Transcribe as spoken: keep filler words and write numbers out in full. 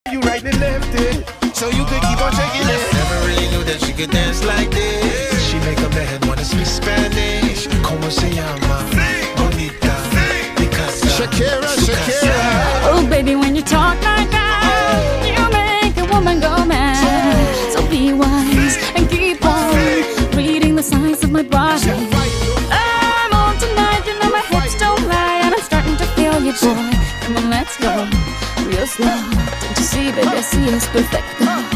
You right and left it, so you could keep on shaking it. Never really knew that she could dance like this. She make a man wanna speak Spanish. Como se llama? Bonita. Picasa. Shakira, Shakira. Oh, baby, when you talk like that, you make a woman go mad. So be wise and keep on reading the signs of my body. I'm on tonight, you know my hips don't lie, and I'm starting to feel you, boy. Come on, let's go real slow. Don't you see, baby, I see it's perfect.